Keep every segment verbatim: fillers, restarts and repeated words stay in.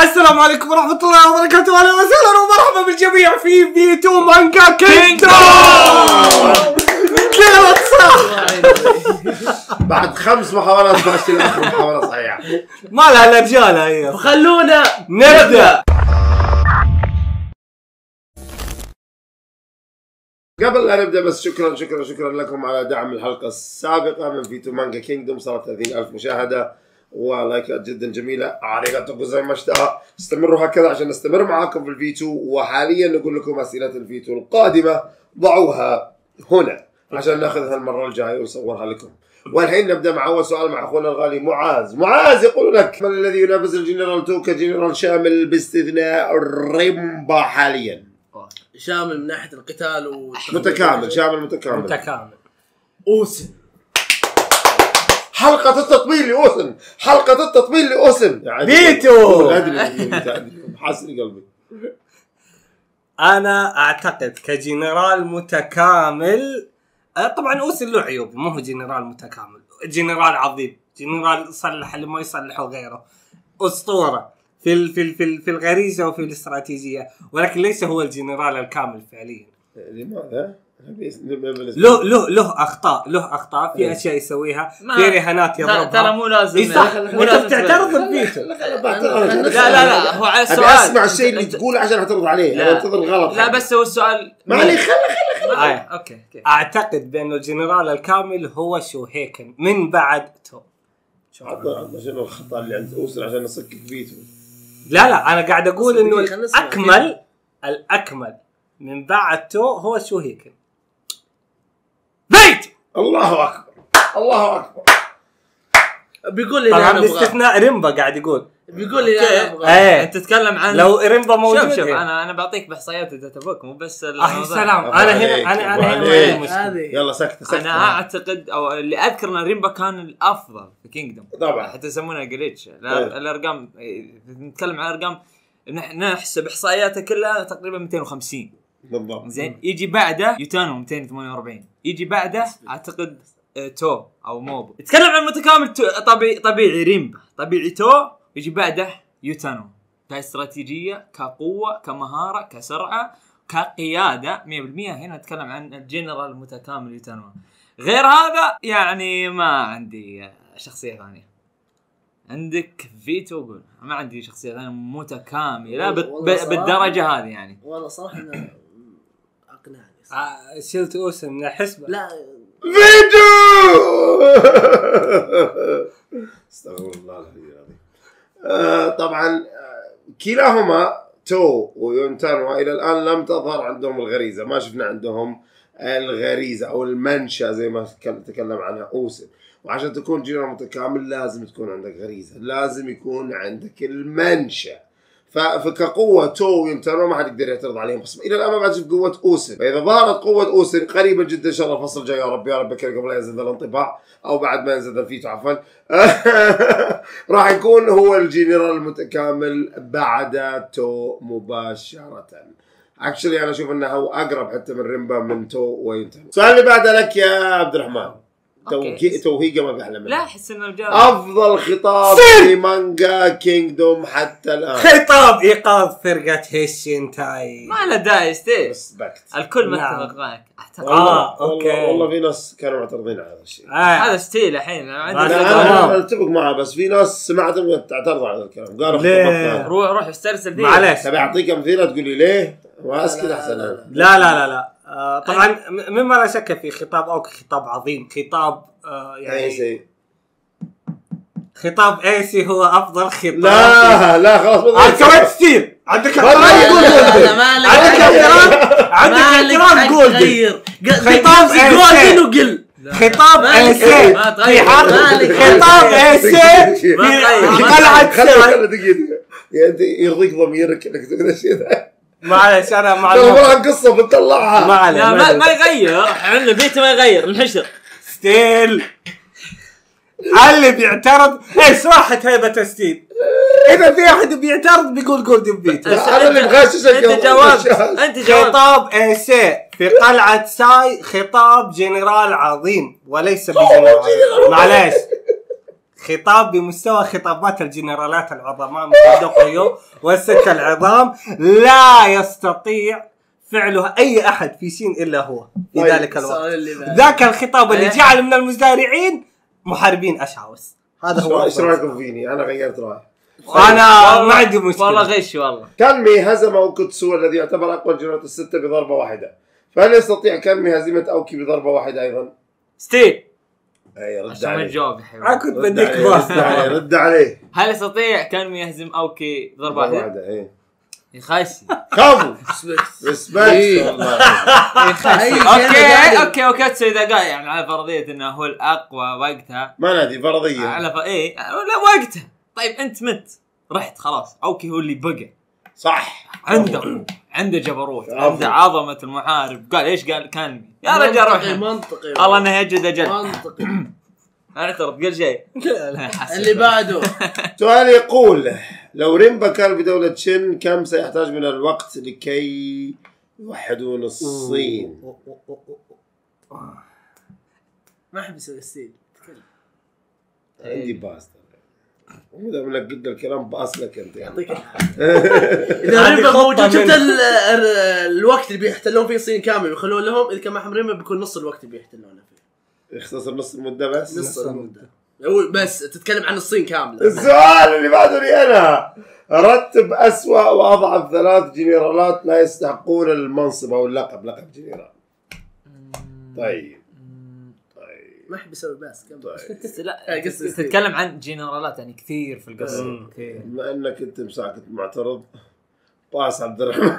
السلام عليكم ورحمة الله وبركاته. أهلا وسهلا ومرحبا بالجميع في فيتو مانجا كينجدوم. كلمة صح بعد خمس محاولات فاشلة آخر محاولة صحيحة. ما لها رجالة هي. خلونا نبدأ. قبل لا نبدأ بس شكرا شكرا شكرا لكم على دعم الحلقة السابقة من فيتو مانجا كينجدوم، صارت ثلاثين ألف مشاهدة ولايكات جدا جميلة. عريقاتكم زي ما اشتهى، استمروا هكذا عشان نستمر معاكم في الفيتو. وحاليا نقول لكم أسئلة الفيتو القادمة ضعوها هنا عشان ناخذها المرة الجاية ونصورها لكم. والحين نبدأ مع أول سؤال مع أخونا الغالي معاذ. معاذ يقول لك: من الذي ينافس الجنرال تو كجنرال شامل باستثناء ريمبا حاليا؟ شامل من ناحية القتال و متكامل. شامل متكامل متكامل. أوسن. حلقة التطبيل لأوسن، حلقة التطبيل لأوسن. فيتو. حاسني قلبي. أنا أعتقد كجنرال متكامل، طبعا أوسن له عيوب، مو هو جنرال متكامل، جنرال عظيم، جنرال صلح اللي ما يصلحه غيره، أسطورة في ال في ال في, ال في الغريزة وفي الاستراتيجية، ولكن ليس هو الجنرال الكامل فعليا. لماذا؟ له له له اخطاء، له اخطاء في اشياء يسويها، في رهانات يضربها. ترى مو لازم انت بتعترض الفيتو. لا لا لا هو على السؤال اسمع الشيء اللي تقوله عشان اعترض عليه. انا انتظر غلط. لا بس هو السؤال ما عليه. خله خله خله. اوكي اوكي. اعتقد بان الجنرال الكامل هو شوهيكن من بعد تو. عطنا شنو الخطا اللي عند اوسن عشان نصكك فيتو. لا لا انا قاعد اقول انه الاكمل الاكمل من بعد تو هو شوهيكن. بيت الله اكبر الله اكبر. بيقول لي طبعا باستثناء ريمبا قاعد يقول بيقول لي انا ابغى. ايه. انت تتكلم عن لو ريمبا موجود. شوف شوف إيه. انا انا بعطيك باحصائيات الداتا بوك مو بس اه سلام. انا هنا انا انا هنا يلا سكت سكت. انا اعتقد او اللي اذكر ان ريمبا كان الافضل في كينجدوم طبعا، حتى يسمونها جليتش. الارقام نتكلم عن ارقام نحسب احصائياته كلها تقريبا مئتين وخمسين بالضبط. زين. يجي بعده يوتانو مئتين وثمانية وأربعين، يجي بعده اعتقد تو او موبو. يتكلم عن متكامل طبيعي طبيعي ريمبا، طبيعي تو، يجي بعده يوتانو كاستراتيجيه كقوه كمهاره كسرعه كقياده مية بالمية. هنا نتكلم عن الجنرال المتكامل يوتانو. غير هذا يعني ما عندي شخصيه ثانيه. عندك فيتو قول ما عندي شخصيه ثانيه متكامله بالدرجه هذه يعني. والله صراحه انا اقنعني. آه شلت اوسن من الحسبه. لا فيتو. استغفر الله العظيم. آه طبعا كلاهما تو ويونتانو الى الان لم تظهر عندهم الغريزه، ما شفنا عندهم الغريزه او المنشا زي ما تكلم عنها اوسن. وعشان تكون جنرال متكامل لازم تكون عندك غريزه، لازم يكون عندك المنشا. فكقوه تو ويونتانو ما حد يقدر يعترض عليهم، بس الى الان ما بعد شفت قوه اوسن. فاذا ظهرت قوه اوسن قريبا جدا ان شاء الله الفصل الجاي يا رب يا رب كذا قبل لا ينزل الانطباع او بعد ما ينزل الفيتو عفوا راح يكون هو الجنرال المتكامل بعد تو مباشره. اكشلي انا اشوف انه هو اقرب حتى من ريمبا من تو ويونتانو. السؤال اللي بعده لك يا عبد الرحمن. توهيق توهيقه ما بيحلم منه. لا احس انه الجواب افضل خطاب في مانجا كينجدوم حتى الان. خطاب ايقاظ فرقه هيشينتاي. ما له داعي ستيل. ريسبكت. الكل نعم. متفق معك اعتقد. اه اوكي. والله, والله في ناس كانوا معترضين على هذا الشيء. آه. هذا ستيل الحين ما انا اتفق معه، بس في ناس سمعتهم تعترضوا على هذا الكلام قالوا ليه؟ روح روح استرسل فيه. معلش تبي اعطيك امثله تقول لي ليه؟ واسكت احسن. لا لا لا لا آه طبعا مما لا شك في خطاب اوك خطاب عظيم، خطاب آه يعني ايسي. خطاب ايسي هو افضل خطاب. لا لا خلاص كمان ستيل عندك احترام قول عندك احترام عندك احترام قول خطاب ايسي وقل خطاب ايسي في حرب خطاب ايسي في قلعة خلي دقيقة انت يرضيك ضميرك انك تقول الشيء ذا. معلش انا ما اعرف قصه بتطلعها. ما عليه ما, ما يغير عندنا بيت ما يغير الحشر ستيل اللي بيعترض ايش راحت هيبه ستيل. اذا في احد بيعترض بيقول جولدن بيت. انا اللي مغششك. انت جواب انت جواب. خطاب ايسي في قلعه ساي خطاب جنرال عظيم وليس بجنرال. معلش خطاب بمستوى خطابات الجنرالات العظماء مثل دوقيو والستة العظام لا يستطيع فعله أي أحد في سين إلا هو في طيب، ذلك الوقت. ذاك الخطاب اللي جعل من المزارعين محاربين أشعوث. هذا هو. ايش رايكم فيني؟ انا غيرت رايي. أنا ما عندي مشكلة. والله غش والله. كانمي هزم أوكوتسو الذي يعتبر أقوى الجنرالات الستة بضربة واحدة، فهل يستطيع كانمي هزيمة أوكي بضربة واحدة أيضا؟ ستيل أي رد عشان ما عليه. تجاوب يا أنا حبيبي. كنت رد بديك عليه، باص. رد عليه رد عليه. هل يستطيع كان يهزم اوكي ضربه واحده؟ إيه. يا خايسي. كفو ريسبكت والله. يا خايسي. اوكي اوكي اوكي تسوي ذا قاعد يعني على فرضيه انه هو الاقوى وقتها. ما نادي فرضية على ف... ايه لا وقتها. طيب انت مت رحت خلاص اوكي هو اللي بقى صح. عنده عنده جبروت عفو. عنده عظمه المحارب. قال ايش قال كان يا رجال روح منطقي الله انه يجد اجل. منطقي. اعترف قال شيء. اللي بعده سؤال يقول لو ريمبا كان بدولة شين كم سيحتاج من الوقت لكي يوحدون الصين؟ ما احب يسوي ستيل. عندي باس وإذا من لك قد الكلام باس لك أنت يعني. يعطيك اذا ريمبا موجود شفت ال- ال- الوقت اللي بيحتلون فيه الصين كامل ويخلون لهم، اذا كان معهم ريمبا بيكون نص الوقت اللي بيحتلونه فيه. يختصر نص المدة بس. نص المدة. هو بس تتكلم عن الصين كاملة. السؤال اللي بعده لي أنا، رتب أسوأ وأضعف ثلاث جنرالات لا يستحقون المنصب أو اللقب لقب جنرال. طيب ما احب يسوي باس كم. طيب لا تتكلم عن جنرالات يعني كثير في القصه كثير. بما أنك أنت مساكت معترض باس عبد الرحمن.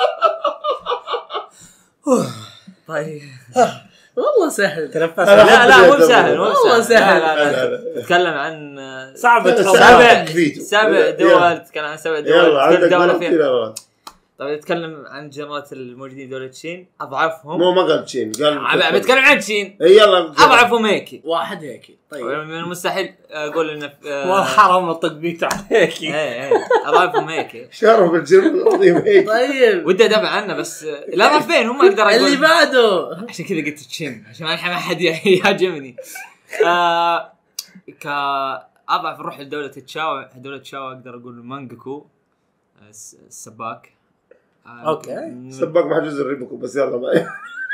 طيب والله سهل. تنفس. لا لا مو سهل مو والله سهل. سهل. لا لا لا تتكلم عن صعب سبع فيتو. سبع دول. تتكلم عن سبع دول. يلا عندك كل دولة ثلاث فيها. جنرالات. طيب نتكلم عن جنرالات الموجودين دولة الصين اضعفهم. مو ما قال شين قال بتكلم عن الصين إيه يلا اضعفهم هيك. واحد هيك. طيب من المستحيل اقول انه والله حرام اطق بيت عليك. ايه ايه اضعفهم هيك. شرف الجنرال العظيم هيك. طيب ودي ادافع عنه بس لا ضعفين هم اقدر اقول. اللي بعده عشان كذا قلت تشين عشان ما حد يهاجمني. آه كأضعف نروح لدولة تشاو. دولة تشاو أقدر أقول مانجاكو السباك. آه أوكي. سباك ما حجوز الريبكو بس يلا معي.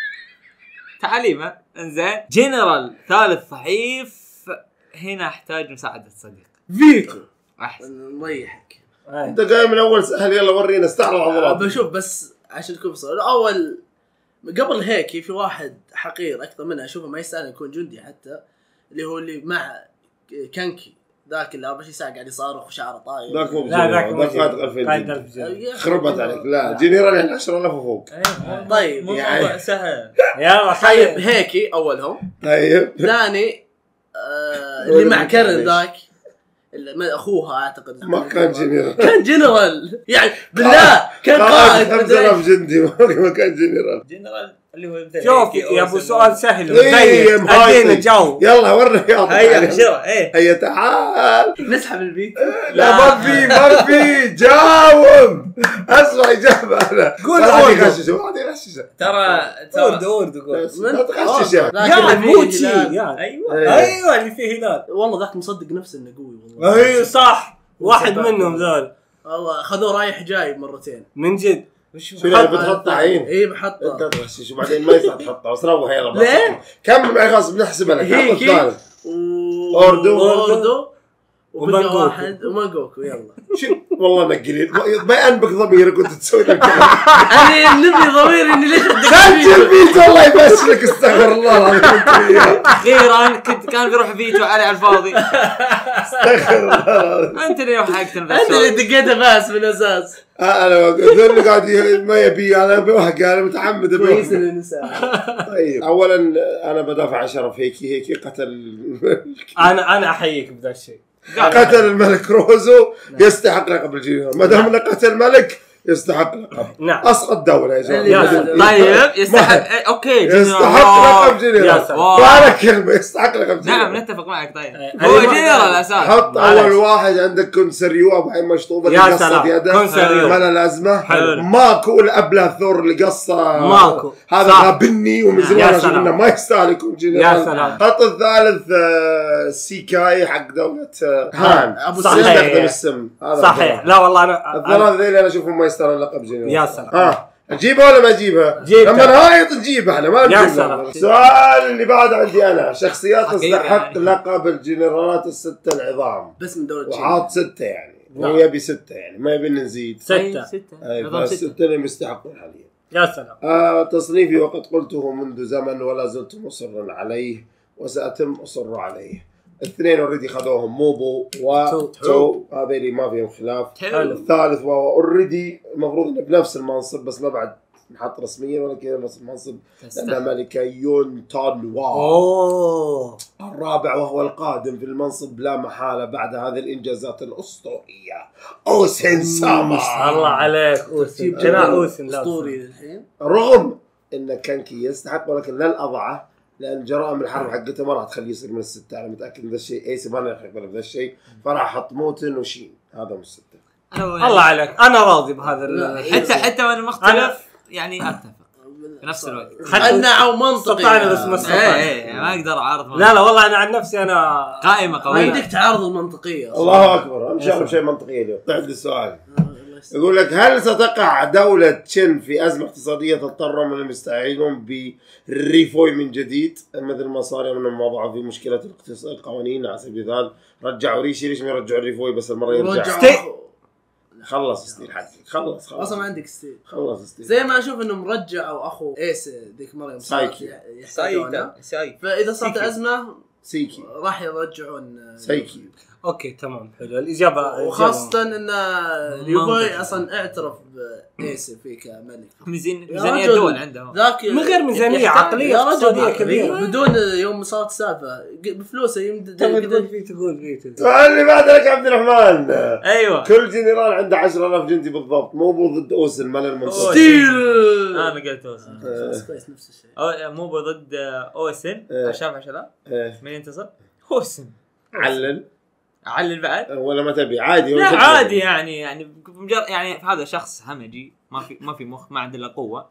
تعليمه انزين. جنرال ثالث ضعيف هنا أحتاج مساعدة صديق. فيتو. أحسن. نريحك. انت جاي من اول سهل يلا ورينا استعرض عضلات. بشوف بس عشان تكون بصورة اول قبل هيك في واحد حقير اكثر منه اشوفه ما يستاهل يكون جندي حتى، اللي هو اللي مع كانكي ذاك اللي أربعة وعشرين ساعة قاعد يصارخ وشعره طاير. ذاك مو لا ذاك ذاك قاتل ألفين ألف جنيه. خربت عليك. لا جنرال يعني عشرة آلاف وفوق. طيب مو يعني- موضوع سهل. يلا طيب خير. هيكي اولهم. طيب ثاني آه اللي مع كارن ذاك اللي ما- اخوها اعتقد ما كان جنرال. كان جنرال يعني بالله كان قائد خمسة مدري آلاف جندي ما كان جنرال. جنرال اللي هو مثل شوف هيك يا أو ابو سمو. سؤال سهل إيه، مزين مهايطي. ادينا جو. يلا ورنا يا هيا بشرة ايه. هيا تعال. نسحب البيت. لا ما في ما في جاوب. اسمع اجابه انا. قول واحد أوردو. يغششه واحد يغششه. ترى ورد ترى ورد قول. بس لا تغششه. ذاك يا اللي فيه موتشي هلال. يا ايوه ايوه اللي فيه هلال. والله ذاك مصدق نفسه انه قوي والله. ايوه صح واحد منهم ذول والله خذوه رايح جاي مرتين. من جد. شو يعني بتحط عين؟ ايه انت بحطه. تغشش وبعدين ما يصير تحطها بس روح يلا. ليه؟ كم معي خلاص بنحسبها لك. هيك. حط الثالث. و- أوردو. اوردو وبقى ومانجوكو. واحد ومانجوكو. يلا شو والله انك قليل ما ينبك ضميرك كنت تسوي ذا الكلام. انا نبي ضميري اني ليش سجل فيتو الله يبشرك استغفر الله العظيم. اخيرا كنت كان بيروح فيتو علي على الفاضي. استغفر الله العظيم. انت اللي وحقتنا بس. انت اللي دقيتها باس من اساس. انا ذول اللي قاعد ي- ما يبي انا بوحق انا متحمد كويس بوحق. ان النساء. طيب اولا انا بدافع عن شرف هيكي. هيكي قتل انا انا احييك بذا الشيء. قتل الملك روزو يستحق لقب الجنرال. ما دام انه قتل ملك يستحق لقب نعم. اسقط دوله يا اللي جماعه. طيب يستحق إيه، اوكي يستحق لقب يا جنرال. سلام. ولا كلمه يستحق لقب جنرال. نعم نتفق معك. طيب آه، هو اللي ما- جنرال اساس. حط معلش. اول واحد عندك كونسريو ابو عين مشطوبه يا اللي قصت سلام. يده كونسريو. ما له لازمه. حلو. ماكو الابله ثور اللي قصه ماكو. هذا صح. غابني ومن يا زمان اشوف سلام. انه ما يستاهل يكون جنرال. يا سلام. خط الثالث آه، سيكاي حق دوله آه، هان أبو صحيح. يستخدم السم هذا صحيح. الثلاثة. لا والله انا أنا- الثلاثه ذيل انا اشوفهم ما يستاهلون لقب جنرال. يا سلام. اه اجيبها ولا ما اجيبها؟ جيبها. لما نهايط نجيبها احنا ما يا نجيبها. سلام. السؤال اللي بعد عندي انا شخصيات حقيقة تستحق يعني. لقب الجنرالات الستة العظام بس من دوله وحاط ستة يعني نعم. هو يبي ستة يعني ما يبي نزيد. ستة. ستة أي، نظام ستة. فالستة اللي يستحقون حاليا. يا سلام. آه تصنيفي وقد قلته منذ زمن ولا زلت مصرا عليه وسأتم أصر عليه. الاثنين اوريدي خذوهم موبو وتو هذا اللي ما فيهم خلاف. حلو. الثالث وهو اوريدي المفروض انه بنفس المنصب بس ما بعد نحط رسميا ولا كذا نفس المنصب لانها ملكه يون تان واو. اوه الرابع وهو القادم في المنصب لا محاله بعد هذه الانجازات الاسطوريه اوسن ساما. الله عليك اوسن. جناح جناح اوسن لا اسطوري للحين. رغم ان كانكي يستحق ولكن لن اضعه لان جرائم الحرب حقته ما راح تخليه يصير من السته. انا متاكد من ذا الشيء. ايسي ما راح يقبل بذا الشيء فراح احط موتن وشين هذا من السته. الله عليك انا راضي بهذا ال- حتى حتى وانا مختلف يعني اتفق في نفس الوقت. قنعوا منطقي. استطعنا بس ما استطعنا. ايه ايه ما اقدر اعارض. لا لا والله انا عن نفسي انا قائمه ما قويه. يمديك تعارض المنطقيه. الله اكبر ان شاء الله بشيء منطقي اليوم. عندي السؤال يقول لك هل ستقع دولة تشين في أزمة اقتصادية تضطر انهم يستعينون بالريفوي من جديد مثل ما صار يوم انهم وضعوا في مشكلة الاقتصاد القوانين على سبيل المثال رجعوا ريشي ليش ما يرجعوا الريفوي بس المرة يرجع. رجعوا- خلص ستيل حقك خلص خلص اصلا ما عندك ستيل. خلص ستيل. زي ما اشوف انهم رجعوا اخو ايس ذيك مره يوم صارت سايكي. يحتاجونه. سايك. فاذا صارت سيكي. ازمه سيكي راح يرجعون سيكي. اوكي تمام حلو الاجابه. وخاصة ان اليوفي منطقي. اصلا اعترف بايس في كملك. ميزان يا ميزانيه رجل، الدول عندهم. ذاك من غير ميزانيه يحتاج- عقليه يا رجل اقتصاديه كبيره. بدون يوم صارت السالفه بفلوسه يمدد تقول يقدر- في تقول في السؤال اللي بعد لك عبد الرحمن. ايوه كل جنرال عنده عشرة آلاف جندي بالضبط مو ضد اوسن ما له المنصب. ستيل. انا قلت اوسن. سبيس نفس الشيء. أو مو ضد اوسن إيه. عشان عشان لا إيه. من ينتصر؟ اوسن. علل اعلل بعد؟ ولا ما تبي عادي. لا عادي يعني يعني مجرد يعني هذا شخص همجي ما في ما في مخ ما عنده الا قوه.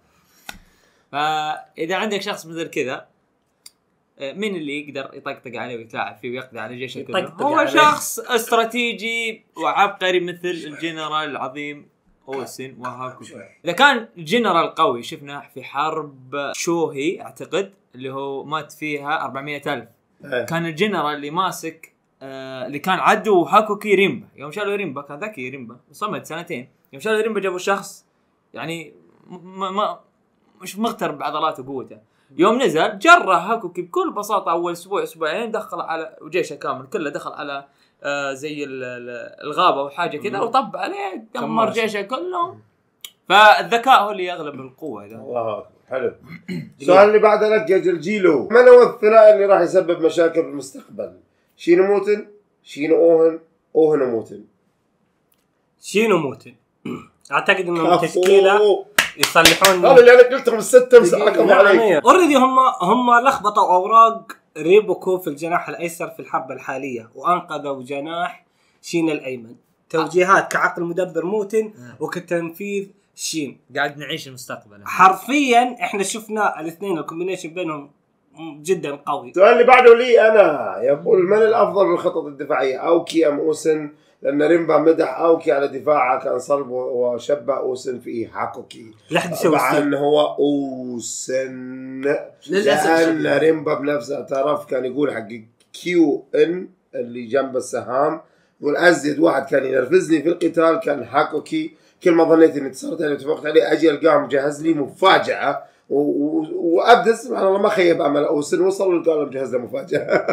فاذا عندك شخص مثل كذا مين اللي يقدر يطقطق عليه ويتلاعب فيه ويقضي على جيشه كله؟ يطقطق هو عليه. شخص استراتيجي وعبقري مثل الجنرال العظيم اوسن وهاكوشي. اذا كان جنرال قوي شفنا في حرب شوهي اعتقد اللي هو مات فيها أربعمية ألف. إيه. كان الجنرال اللي ماسك آه اللي كان عدو هاكوكي ريمبا. يوم شالوا ريمبا كان ذكي ريمبا صمد سنتين. يوم شالوا ريمبا جابوا شخص يعني ما ما مش مغترب بعضلاته وقوته. يوم نزل جره هاكوكي بكل بساطه اول اسبوع اسبوعين دخل على وجيشه كامل كله دخل على آه زي ال- ال- الغابه او حاجه كذا وطب عليه دمر جيشه كله. فالذكاء هو اللي يغلب القوه. اذا الله أكبر. حلو. السؤال اللي بعده لك يا جلجيلو. من هو الثنائي اللي راح يسبب مشاكل في المستقبل؟ شينو موتن شينو اوهن اوهن وموتن. شينو موتن اعتقد انهم تشكيله يصلحون. هذا اللي انا قلتهم الستة مسحكم عليك. اوريدي هم هم لخبطوا اوراق ريبوكو في الجناح الايسر في الحرب الحاليه وانقذوا جناح شين الايمن. توجيهات كعقل مدبر موتن وكتنفيذ شين. قاعد نعيش المستقبل. حرفيا احنا شفنا الاثنين الكومبينيشن بينهم جدا قوي. السؤال اللي بعده لي انا يقول من الافضل بالخطط الدفاعيه اوكي ام اوسن؟ لان ريمبا مدح اوكي على دفاعه كان صلب وشبه اوسن في هاكوكي. لا حد يسوي طبعا هو اوسن للأسف لان شديد. ريمبا بنفسه اعترف كان يقول حق كيو ان اللي جنب السهام يقول ازيد واحد كان ينرفزني في القتال كان هاكوكي. كل ما ظنيت اني اتصلت عليه وتفوقت عليه اجي القاه مجهز لي مفاجاه و- و- وابدا سبحان الله ما خيب امل اوسن وصل للقاه مجهز له مفاجاه.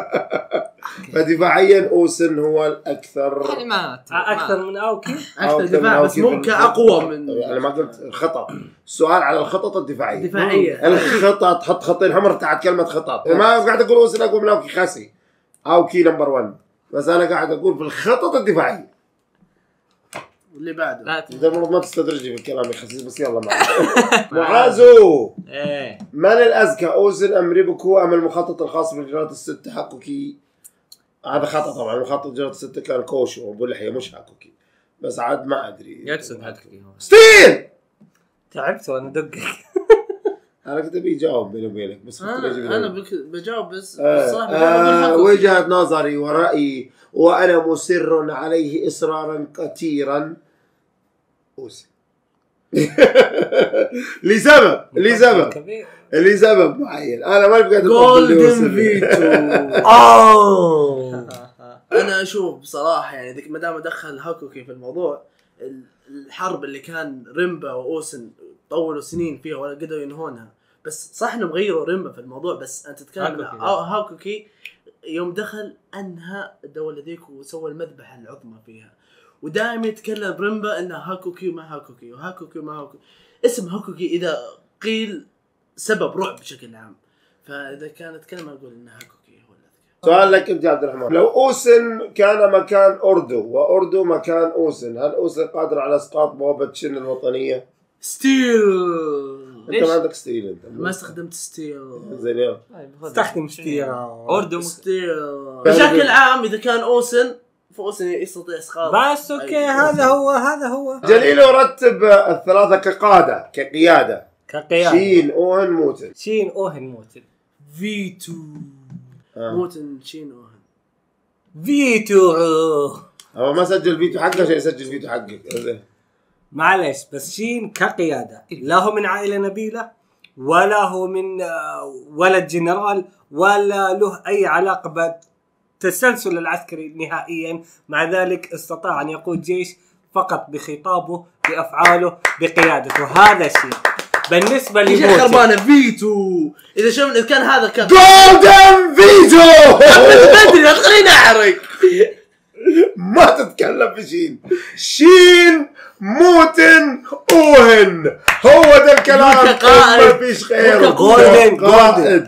فدفاعيا اوسن هو الاكثر يعني ما اكثر من اوكي. اكثر دفاع بس ممكن اقوى من انا ما قلت الخطط. السؤال على الخطط الدفاعيه. دفاعيه. الخطط حط خطين حمر تحت كلمه خطط. ما قاعد اقول اوسن اقوى من اوكي خاسي اوكي نمبر واحد بس انا قاعد اقول في الخطط الدفاعيه. اللي بعده لا انت المفروض ما تستدرجني في الكلام يا خسيس، بس يلا معك. معازو ايه من الأذكى، أوزن أم ريبوكو أم المخطط الخاص بالإجراءات الست حقوكي؟ هذا خطأ طبعا، مخطط إجراءات الست كان كوشو أبو لحية مش حقوكي، بس عاد ما أدري يقصد حقوكي هو. ستيل تعبت وانا ادقك. أنا كنت بيجاوب بيني وبينك بس انا انا بك- بجاوب بس آه الصراحه آه بجاوب وجهة نظري ورأيي وأنا مصر عليه إصرارا كثيرا، أوزن. لسبب لسبب كبير. لسبب معين، أنا ما بقدر جولدن فيتو. اوه انا اشوف بصراحه يعني ما دام دخل هاكوكي في الموضوع، ال- الحرب اللي كان ريمبا واوسن طولوا سنين فيها ولا قدروا ينهونها، بس صح انهم غيروا ريمبا في الموضوع، بس انت تتكلم هاكوكي عن ده. هاكوكي يوم دخل انهى الدوله ذيك وسوى المذبحه العظمى فيها، ودائما يتكلم ريمبا انه هاكوكي وما هاكوكي وهاكوكي وما هاكوكي. اسم هاكوكي اذا قيل سبب رعب بشكل عام، فاذا كان اتكلم اقول انه هاكوكي هو الأذكى. سؤال لك انت يا عبد الرحمن، لو اوسن كان مكان اوردو واوردو مكان اوسن، هل اوسن قادر على اسقاط بوابه شن الوطنيه؟ ستيل. انت ما عندك ستيل انت ما استخدمت ستيل. زين يلا استخدم ستيرا اوردو ستيل بشكل عام اذا كان اوسن فاوسن يستطيع اسقاط. بس اوكي هذا هو هذا هو جليل رتب الثلاثه كقاده كقياده، كقيادة. شين اوهن موتن. شين اوهن موتن. فيتو آه. موتن شين اوهن. فيتو. هو ما سجل فيتو حقه عشان يسجل فيتو حقك. زين. معلش بس شين كقيادة لا هو من عائلة نبيلة ولا هو من آه، ولد جنرال ولا له أي علاقة بالتسلسل العسكري نهائيا، مع ذلك استطاع أن يقود جيش فقط بخطابه بأفعاله بقيادته. هذا شيء بالنسبة ايش لموتن. خربانه فيتو اذا شفنا اذا كان هذا كان جولدن فيتو. بدري لا تخليني احرق. ما تتكلم في شين. شين موتن اوهن، هو ده الكلام، كقائد. ما فيش غيره. جولدن كقائد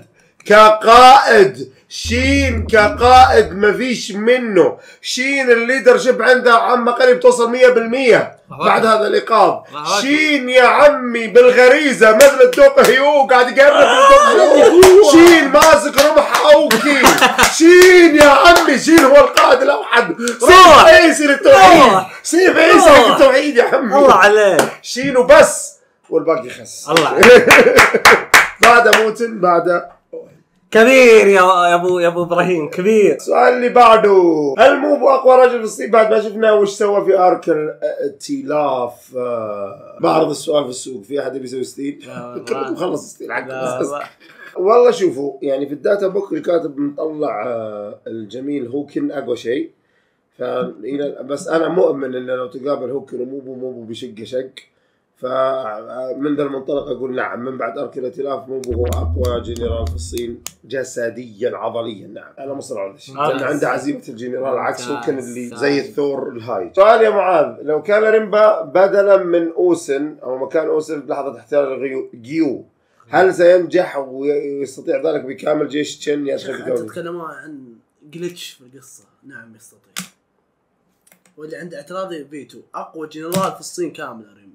كقائد شين كقائد ما فيش منه. شين الليدر شيب عنده عم قريب توصل مية بالمية بعد هذا الإيقاف. شين يا عمي بالغريزة مثل الدوق هيو قاعد يقرب الدوق هيو. شين ماسك رمح أوكي. شين يا عمي شين هو القائد الأوحد، سيف عيسي للتوحيد، سيف عيسي للتوحيد يا عمي. الله عليك. شين وبس والباقي خس. الله عليك. بعد موتن بعد كبير يا يا ابو يا ابو ابراهيم كبير. السؤال اللي بعده، هل مو اقوى رجل في الصين بعد ما شفنا وش سوى في ارك الائتلاف؟ آه، بعرض السؤال في السوق، في احد بيسوي ستيل؟ كلكم خلص ستيل حقكم. والله شوفوا يعني في الداتا بوك الكاتب مطلع آه، الجميل هوكن اقوى شيء، فإلى بس انا مؤمن انه لو تقابل هوكن وموبو موبو بشق شق، فمن ذا المنطلق اقول نعم من بعد ارك الائتلاف موبو هو اقوى جنرال في الصين جسديا عضليا. نعم انا مصر على الشيء لان عنده عزيمه الجنرال عكس هوكن اللي زي الثور الهاي. سؤال يا معاذ، لو كان ريمبا بدلا من اوسن او مكان اوسن في لحظه احتلال جيو، هل سينجح ويستطيع ذلك بكامل جيش تشين يدخل في دولة؟ تتكلمون عن جلتش في القصه. نعم يستطيع، واللي عنده اعتراضي فيتو اقوى جنرال في الصين كامله ريمبا.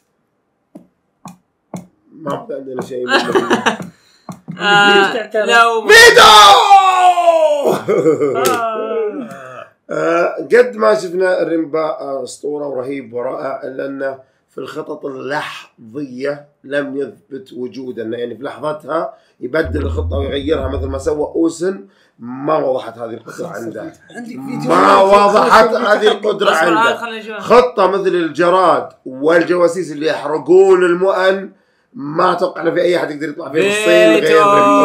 ما في عندنا شيء. آه، لو فيتو. آه، قد ما شفنا ريمبا اسطوره ورهيب ورائع، الا انه في الخطط اللحظيه لم يثبت وجودا، يعني في لحظتها يبدل الخطه ويغيرها مثل ما سوى اوسن. ما وضحت هذه القدره عنده، ما وضحت هذه القدره عنده. خطه مثل الجراد والجواسيس اللي يحرقون المؤن، ما اتوقع في اي احد يقدر يطلع في الصين غير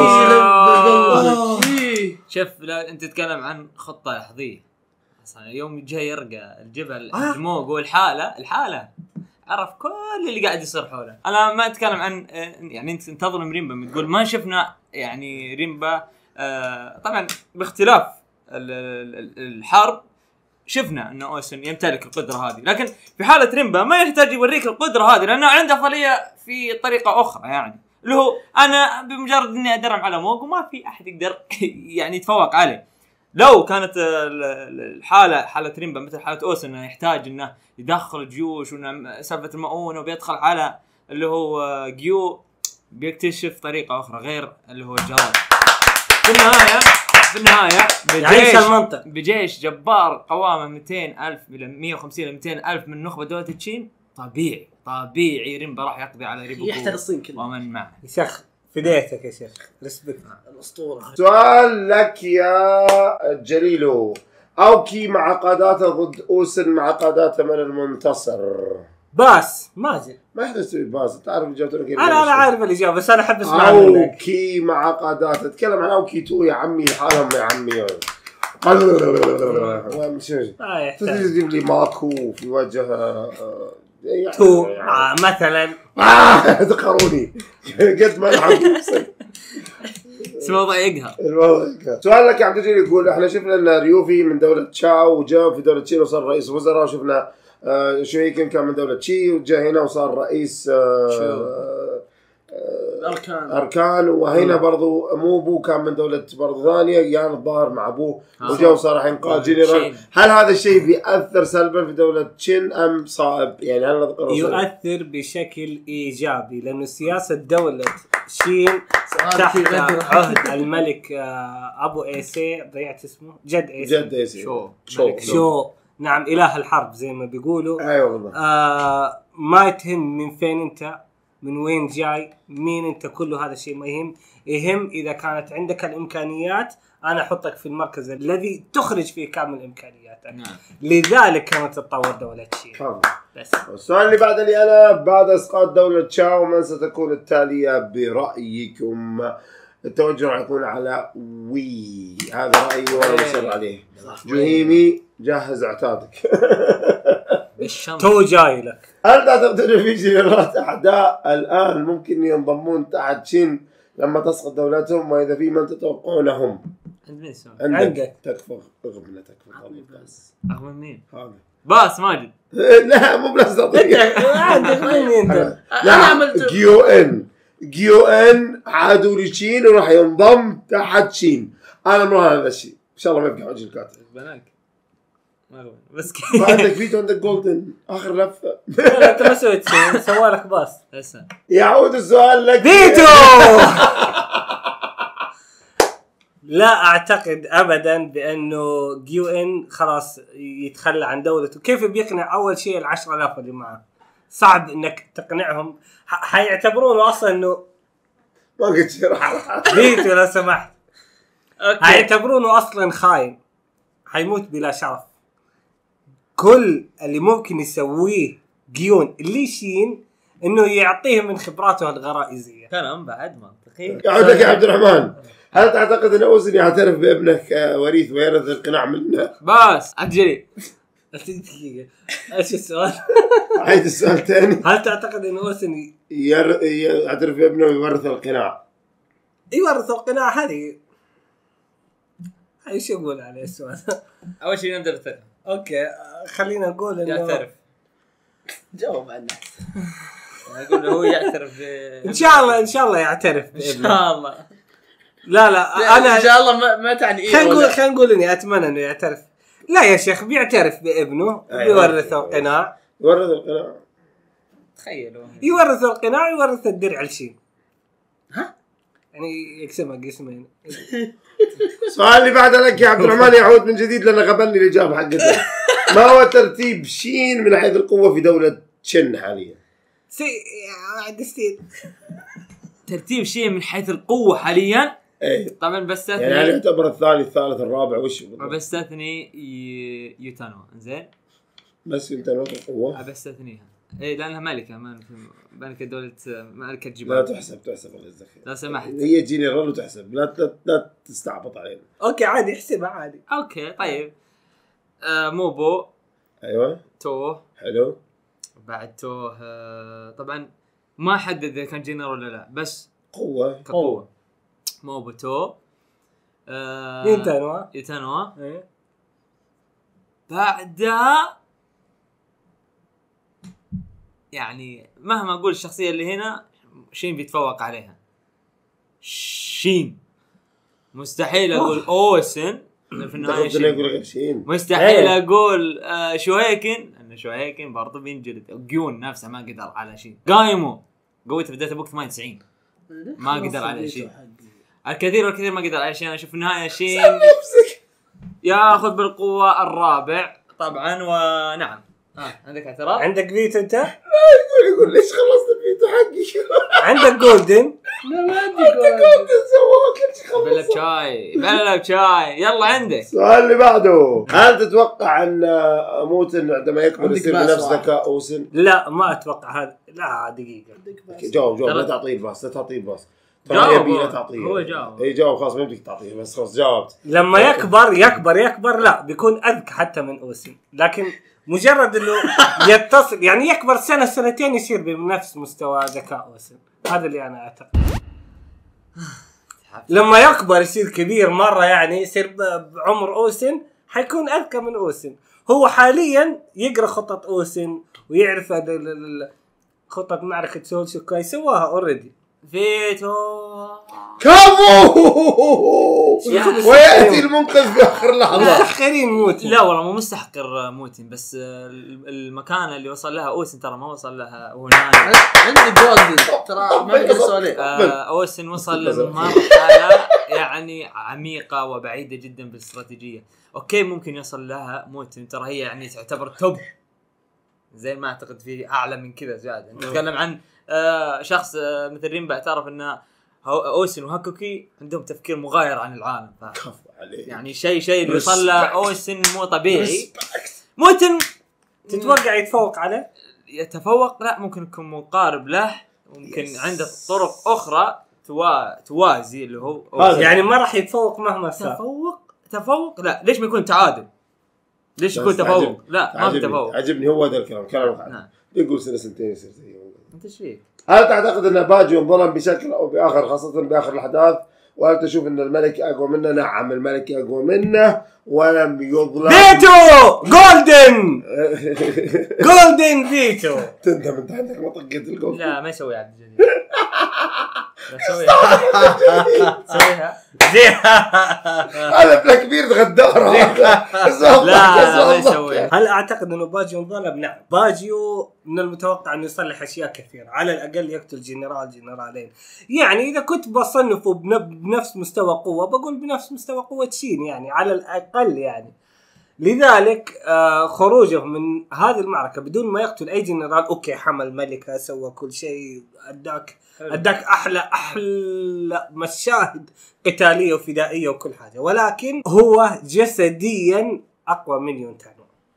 آه. شوف لا انت تتكلم عن خطه لحظيه، اصلا يوم جاي يرقى الجبل آه. دموق والحاله الحاله عرف كل اللي قاعد يصير حوله. انا ما اتكلم عن يعني انت تنتظر ريمبا تقول ما شفنا يعني ريمبا آه طبعا باختلاف الحرب شفنا انه اوسن يمتلك القدره هذه، لكن في حاله ريمبا ما يحتاج يوريك القدره هذه لانه عنده افضليه في طريقه اخرى، يعني اللي هو انا بمجرد اني ادرب على موق وما في احد يقدر يعني يتفوق عليه. لو كانت ال- ال- الحاله حاله ريمبا مثل حاله اوسن انه يحتاج انه يدخل جيوش وانه سالفه المؤونه وبيدخل على اللي هو جيو بيكتشف طريقه اخرى غير اللي هو الجراد. في النهايه في النهايه يعيش بجيش, المنطق بجيش جبار قوامه مئتين ألف الى مئة وخمسين الى مئتين ألف من نخبه دوله تشين، طبيعي طبيعي ريمبا راح يقضي على ريبوكو يحتل الصين كله ومن معه. يا شيخ فديتك يا شيخ ريسبكت. الاسطوره. سؤال لك يا جليلو. أوكي مع قاداته ضد أوسن مع قاداته من المنتصر. باس ماجد ما يحتاج تسوي باز، تعرف إجابتك كيف؟ انا انا عارف الاجابه بس انا احب اسمع منك. أوكي مع قاداته. تتكلم عن أوكي تو يا عمي حالهم يا عمي. ما يحتاج تجيب لي ماكو في وجه يعني تو آه مثلا آه ذكروني قد ما العب بس الموضوع يقهر. الموضوع. سؤال لك يا عبد الجليل يقول احنا شفنا ان ريوفي من دوله تشاو وجاء في دوله تشين وصار رئيس وزراء، وشفنا آه شويكن كان من دوله تشي وجاء هنا وصار رئيس آه الاركان اركان، وهنا برضو موبو كان من دوله برضو ثانيه يعني الظاهر مع ابوه وجاء وصار الحين قائد جنرال. هل هذا الشيء بيأثر سلبا في دوله تشين ام صائب؟ يعني هل هذا يؤثر بشكل ايجابي لانه سياسه دوله شين تحت عهد الملك آه ابو ايسي، ضيعت اسمه جد ايسي جد ايسي شو شو, شو نعم اله الحرب زي ما بيقولوا. ايوه والله. آه ما يتهم من فين انت من وين جاي مين انت، كله هذا الشيء ما يهم. يهم اذا كانت عندك الامكانيات انا احطك في المركز الذي تخرج فيه كامل امكانياتك. نعم. لذلك كانت تتطور دوله شين. بس السؤال اللي بعد اللي انا بعد اسقاط دوله تشاو من ستكون التاليه برايكم؟ التوجه راح يكون على وي. هذا رايي وانا مصر عليه. جهيمي جهز عتادك. بالشنطه تو جاي لك. هل تعتقد انه في جنرالات اعداء الان ممكن ينضمون تحت شين لما تسقط دولتهم؟ واذا في من تتوقعونهم؟ عند مين سؤال؟ عندك عندك. تكفى اغبنا تكفى بس اغمى مين؟ هذا باس ماجد. لا مو بلاش انت تطير. عندك مين انت؟ انا عملت جيو ان جيو ان عادوا لشين وراح ينضم تحت شين. انا مو هذا الشيء ان شاء الله ما يبقى وجه الكاتب. بناك ما هو بس ما عندك فيتو عندك جولدن اخر لفه. انت ما سويت شيء سوى لك باص. هسه يعود السؤال لك فيتو. لا اعتقد ابدا بانه جيو ان خلاص يتخلى عن دولته. كيف بيقنع اول شيء العشرة آلاف اللي معه؟ صعب انك تقنعهم. ح- حيعتبرونه اصلا انه ما قلت شيء راح فيتو لو سمحت. اوكي حيعتبرونه اصلا خاين حيموت بلا شرف. كل اللي ممكن يسويه جيون اللي شين انه يعطيه من خبراته الغرائزيه. كلام بعد منطقي. يعود لك يا عبد الرحمن. هل تعتقد ان اوزن يعترف بابنك آه، وريث ويرث القناع منه؟ باس عجلي. دقيقه ايش السؤال؟ عيد السؤال ثاني. هل تعتقد انه اوسن ير... يعترف بابنه ويورث القناع؟ يورث القناع؟ هذه ايش يقول عليه السؤال؟ اول شيء نبدا بالثاني. اوكي خلينا نقول انه يعترف. جاوب عنه. اقول له هو يعترف ب... ان شاء الله ان شاء الله يعترف ان بابنه. شاء الله. لا لا انا ان شاء الله ما, ما تعني ايه. خلينا نقول ولا- خلينا نقول اني اتمنى انه يعترف. لا يا شيخ بيعترف بابنه ويورثه القناع. يورث القناع. تخيلوا يورث القناع ويورث الدرع الشين. ها؟ يعني يقسمها قسمين. السؤال اللي بعد لك يا عبد الرحمن يعود من جديد لأنه غبني الإجابة حقته. ما هو ترتيب شين من حيث القوة في دولة تشين حاليا؟ سي عند ستيل ترتيب شيء من حيث القوه حاليا. ايه طبعا بستثني يعني هل يعتبر الثاني الثالث الرابع وش هو؟ بستثني ي... يوتانو زين. بس انت نقطة القوة بستثنيها اي لانها ملكه ما ملكه دوله ملكه لا جبال. تحسب تحسب الله يجزاك خير. لو سمحت. هي جنرال وتحسب لا لا, لا تستعبط علينا. اوكي عادي احسبها عادي. اوكي طيب. آه موبو ايوه توه حلو. بعد توه آه طبعا ما حدد اذا كان جنرال ولا لا بس قوة كقوه. موبو تو آه يوتانو. يوتانو ايه بعدها يعني مهما اقول الشخصيه اللي هنا شين بيتفوق عليها. شين مستحيل اقول اوسن في النهايه تاخذ يقول غير شيء. مستحيل إيه. اقول آه شوهيكن انه شوهيكن برضه بينجلد. جيون نفسه ما قدر على شيء. قايمو قوته في بدايه بوك ثمانية وتسعين ما قدر على شيء. الكثير والكثير ما قدر على شيء. انا اشوف النهايه شيء ياخذ بالقوه الرابع طبعا. ونعم ها عندك اعتراض؟ عندك فيتو انت؟ يقول يقول ليش خلصت الفيديو حقي؟ عندك جولدن؟ لا ما عندي كنت سووا كل شيء بلا خلص. بشاي بلا بشاي. يلا عندك السؤال اللي بعده، هل تتوقع ان موتن عندما يكبر عندك يصير باس بنفس واحد. ذكاء اوسن؟ لا ما اتوقع هذا. لا دقيقة. جاوب جاوب لا ترى- تعطيه الباس لا تعطيه الباس. جاوب ترى يبي لا هو. تعطيه. هو جاوب. اي جاوب خلاص ما بدك تعطيه بس خلاص جاوبت. لما يكبر يكبر يكبر لا بيكون اذكى حتى من اوسن، لكن مجرد انه يتصل يعني يكبر سنة سنتين يصير بنفس مستوى ذكاء اوسن. هذا اللي انا اعتقد. لما يكبر يصير كبير مرة يعني يصير ب- بعمر اوسن حيكون اذكى من اوسن. هو حاليا يقرا خطط اوسن ويعرف ال- ال- ال- خطة معركة سول شوكاي سواها اوريدي. فيتو كفو وياتي المنقذ في اخر لحظه. متأخرين موت. لا والله مو مستحقر موتن بس المكانه اللي وصل لها اوسن ترى ما وصل لها هو نهاية. عندي جولدن ترى ما اقدر اسوي آه، اوسن وصل لمرحله يعني عميقه وبعيده جدا بالاستراتيجيه. اوكي ممكن يصل لها موتن ترى هي يعني تعتبر توب زي ما اعتقد في اعلى من كذا زياده. نتكلم عن آه شخص آه مثل ريمبا تعرف انه اوسن وهاكوكي عندهم تفكير مغاير عن العالم. ف كفو عليه. يعني شيء شيء اللي وصل له اوسن مو طبيعي. موتن تتوقع يتفوق عليه؟ يتفوق لا ممكن يكون مقارب له. ممكن عنده طرق اخرى توا... توازي اللي هو هذا. يعني ما راح يتفوق مهما صار. تفوق تفوق لا ليش ما يكون تعادل؟ ليش يكون بس تفوق؟ عجب- لا ما في عجبني تفوق. عجبني هو هذا الكلام كلامك عادي. نعم. يقول سنه سنتين يصير زيهم. انت ايش فيك؟ هل تعتقد ان باجيو انظلم بشكل او باخر خاصه باخر الاحداث؟ وهل تشوف ان الملك اقوى منه؟ نعم الملك اقوى منه ولم يظلم. فيتو جولدن جولدن فيتو. تندم انت عندك مطقه الجول. لا ما يسوي عبد الجليل. لا سويها سويها هذا بلا كبير غدار. لا لا ما يسويها. هل اعتقد انه باجيو انظلم؟ نعم. باجيو من المتوقع انه يصلح اشياء كثيره، على الاقل يقتل جنرال جنرالين. يعني اذا كنت بصنفه بن- بنفس مستوى قوه بقول بنفس مستوى قوه شين يعني على الاقل يعني. لذلك آه خروجه من هذه المعركه بدون ما يقتل اي جنرال، اوكي حمل ملكه سوى كل شيء، اداك اداك احلى احلى مشاهد قتاليه وفدائيه وكل حاجه، ولكن هو جسديا اقوى من يونتانو.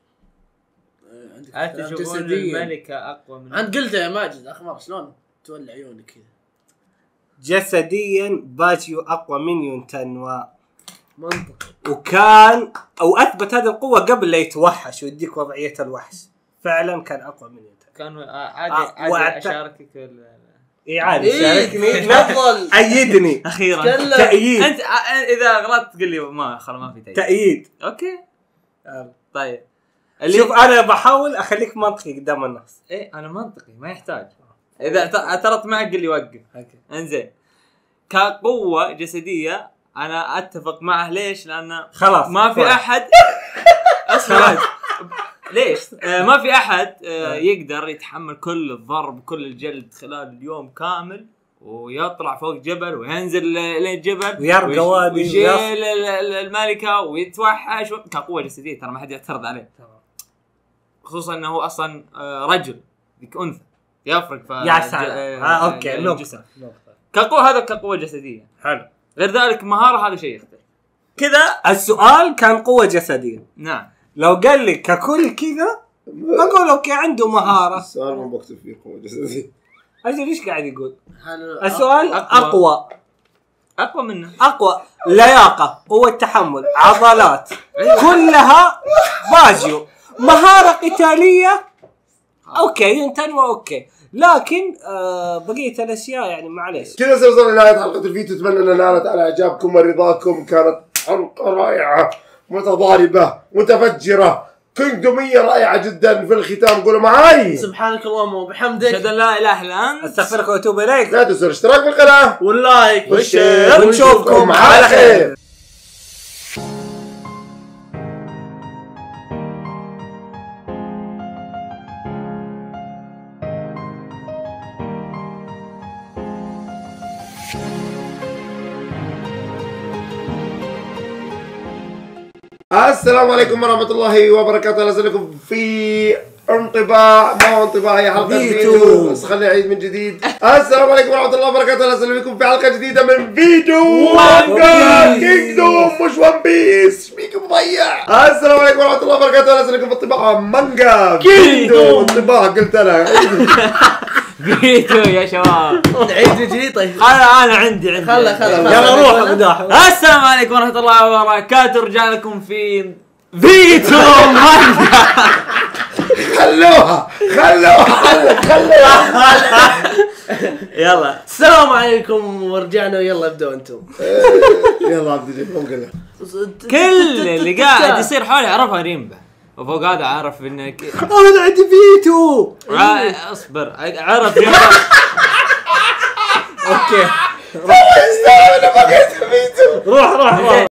هل تشوفون جسدياً. الملكة اقوى من عند قلته يا ماجد اخر مره شلون تولع عيونك كذا جسديا باجيو اقوى من يونتانو، منطق. وكان او اثبت هذه القوه قبل لا يتوحش ويديك وضعيه الوحش. فعلا كان اقوى من يونتانو. كان آه، عادي عادي وأعت- اشاركك ولا اي عادي إيه، شاركني تفضل. ايدني. اخيرا تكلم. تأييد انت اذا غلطت قل لي ما خلاص ما في تأييد. تأييد. اوكي آه. طيب شوف انا بحاول اخليك منطقي قدام الناس. ايه انا منطقي ما يحتاج. اذا اعت- اعترضت معك قل لي وقف. اوكي انزين كقوة جسدية انا اتفق معه. ليش؟ لان خلاص ما في فوق. احد اسمع ليش آه ما في احد آه يقدر يتحمل كل الضرب كل الجلد خلال اليوم كامل ويطلع فوق جبل وينزل للجبل ويرقى وادي ويشيل ويص- ال- ال- الملكة ويتوحش و- كقوة جسدية ترى ما حد يعترض عليه. خصوصا انه هو اصلا آه رجل ذيك انثى يفرق ف يا سلام. اه اوكي الجسم. نقطة نقطة. كقوة هذا كقوة جسدية. حلو. غير ذلك مهارة هذا شيء يختلف. كذا السؤال كان قوة جسدية. نعم لو قال لي ككل كذا اقول اوكي عنده مهارة. السؤال ما بكتب فيه قوه جسديه. اجل ايش قاعد يقول؟ هل- السؤال أقوى. اقوى اقوى منه. اقوى لياقة قوة تحمل عضلات كلها باجيو. مهارة قتالية اوكي ينتنوى اوكي، لكن آه بقية الاشياء يعني معليش. كذا وصلنا لنهايه حلقه الفيديو. اتمنى ان نالت على اعجابكم ورضاكم. كانت حلقه رائعه متضاربه متفجره كينجدوميه رائعه جدا. في الختام قولوا معاي سبحانك اللهم وبحمدك اشهد ان لا اله الا انت استغفرك واتوب اليك. لا تنسوا الاشتراك بالقناه واللايك والشير ونشوفكم على خير. السلام عليكم ورحمة الله وبركاته. أهلا لكم في انطباع، ما هو انطباع، هي حلقة فيديو، بس خليني أعيد من جديد. السلام عليكم ورحمة الله وبركاته. أهلا بكم في حلقة جديدة من فيديو مانجا كينجدوم، مش ون بيس، ميك مضيع. السلام عليكم ورحمة الله وبركاته. أهلا بكم في انطباع مانجا كينجدوم. انطباع قلت أنا فيديو يا شباب. نعيد جديد. طيب انا انا عندي عندي خله خله يلا روح مداح. السلام عليكم ورحمة الله وبركاته. رجع لكم في فيديو مانجا. خلوها خلوها خلوها يلا السلام عليكم ورجعنا. يلا ابدأوا انتم. يلا عبد الجليل ممكن. كل اللي قاعد يصير حولي عرفها ريمبا، وفوق هذا عارف انك انا عندي فيتو. ع- اصبر عرف ريمبا. اوكي استوعب انا بقيت فيتو. روح روح روح.